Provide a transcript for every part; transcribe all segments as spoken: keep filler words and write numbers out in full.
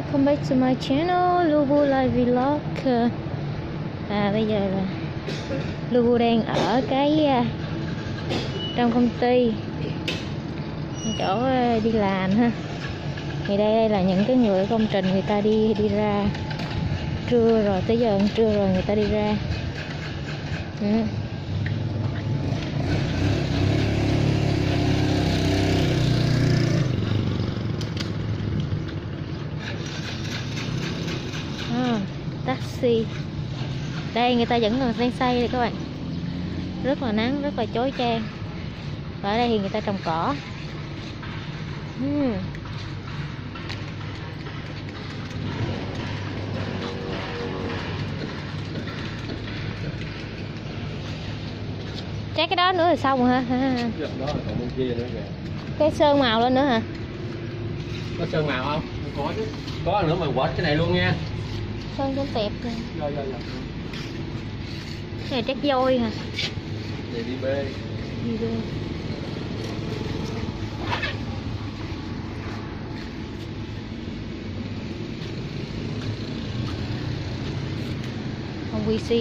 Welcome back to my channel Lubu Live Vlog. À bây giờ là Lubu đang ở cái trong công ty, chỗ đi làm ha. Thì đây, đây là những cái người công trình người ta đi đi ra trưa rồi, tới giờ ăn trưa rồi người ta đi ra. Ừ. À, taxi. Đây người ta vẫn còn đang xây đây các bạn. Rất là nắng, rất là chói chang. Và ở đây thì người ta trồng cỏ. uhm. Chắc cái đó nữa là xong rồi hả? Cái sơn màu lên nữa hả? Có sơn màu không? Có chứ. Có nữa mà quệt cái này luôn nha. Sơn cũng tẹp rồi. Rồi rồi rồi. Cái này chắc vôi hả? Để đi bê. Đi bê. Không quy xê.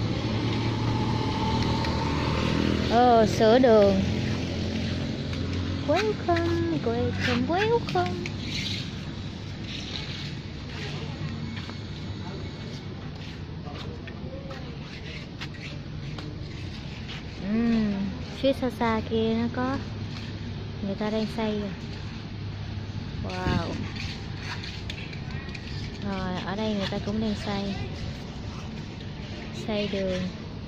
Ờ, sửa đường. Welcome, welcome, welcome. uhm, Phía xa xa kia nó có người ta đang xây rồi. Wow. Rồi ở đây người ta cũng đang xây xây đường.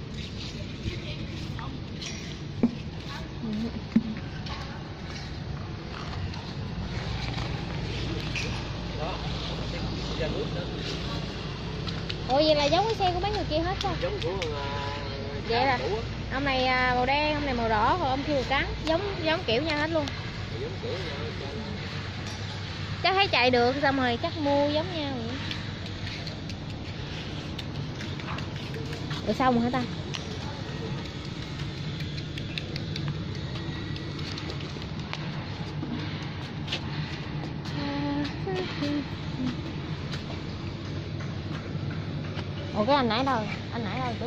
Ủa vậy là giống cái xe của mấy người kia hết sao? Giống của uh, vậy là ông này màu đen, ông này màu đỏ, còn ông kia màu trắng, giống giống kiểu nhau hết luôn. Giống kiểu nhau. Chắc thấy chạy được xong rồi chắc mua giống nhau vậy. Rồi xong rồi hả ta? Ủa cái anh nãy đâu? Anh nãy đâu chứ?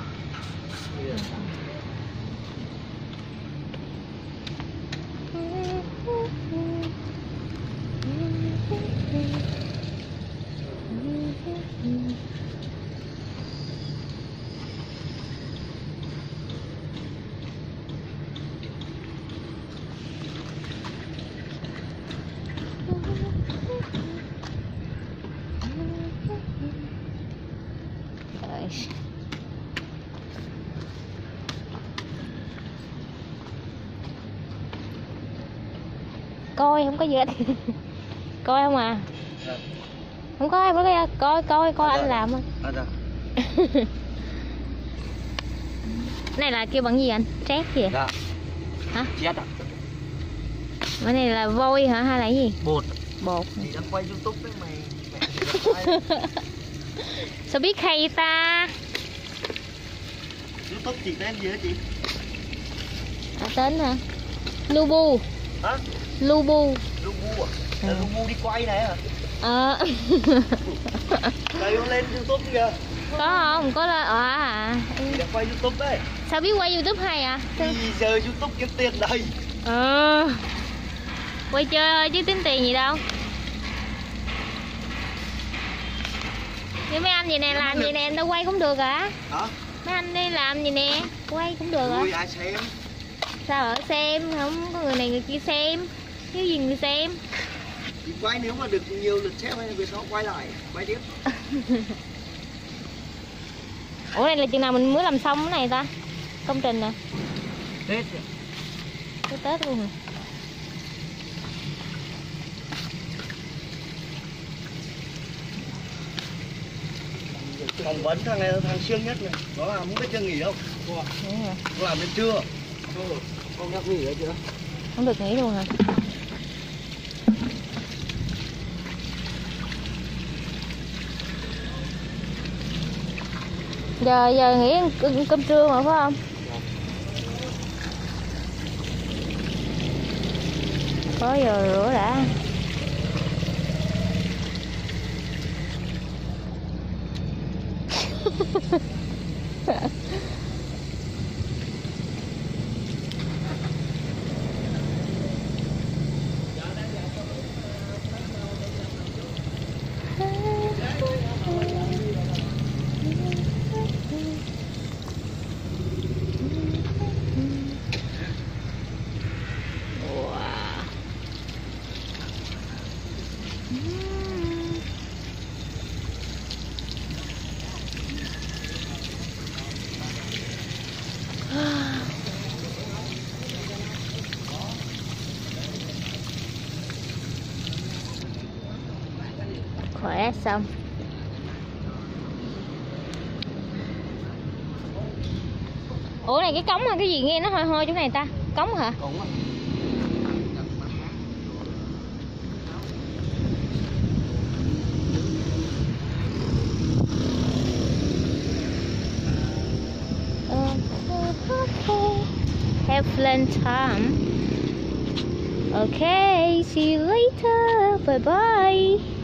Coi không có gì hết. Coi không à? Dạ. Không có ai có cái coi coi coi anh làm thôi. À, dạ. Này là kêu bằng gì anh? Trét gì vậy? Dạ. Hả? Chết ạ. Cái này là vôi hả hay là cái gì? Bột. Bột. Chị đang quay YouTube với mày. Mẹ sao biết hay ta? YouTube chị tên gì hả chị? À, tên hả? Lubu. Hả? Lubu. Lubu à? Là Lubu đi quay này hả? Ờ. Đây có lên YouTube kìa. Có không? Có lên ờ à. Chị đang quay YouTube đấy. Sao biết quay YouTube hay à? Thì giờ YouTube kiếm tiền đây. Ờ. Quay chơi thôi chứ tính tiền gì đâu. Như mấy anh vậy nè làm gì nè em đâu quay cũng được hả? Hả? Mấy anh đi làm gì nè quay cũng được hả? Ui ai xem? Sao ở xem không có người này người kia xem, thiếu gì người xem. Thì quay nếu mà được nhiều lượt xem hay việc nó quay lại quay tiếp. Ủa này là chừng nào mình mới làm xong cái này ta? Công trình nè. Tết. Tới Tết luôn hả? Phỏng vấn thằng này là thằng siêng nhất này, nó làm không biết chưa nghỉ không? Nó làm đến trưa. Không nhắc nghỉ nữa chưa? Không được nghỉ luôn hả? Giờ giờ nghỉ cơm, cơm trưa mà phải không? Có giờ rửa đã. Khỏe xong. Ủa này cái cống hay cái gì nghe nó hôi hôi chỗ này ta? Cống hả? Cống á. Have fun time. Okay, see you later. Bye bye.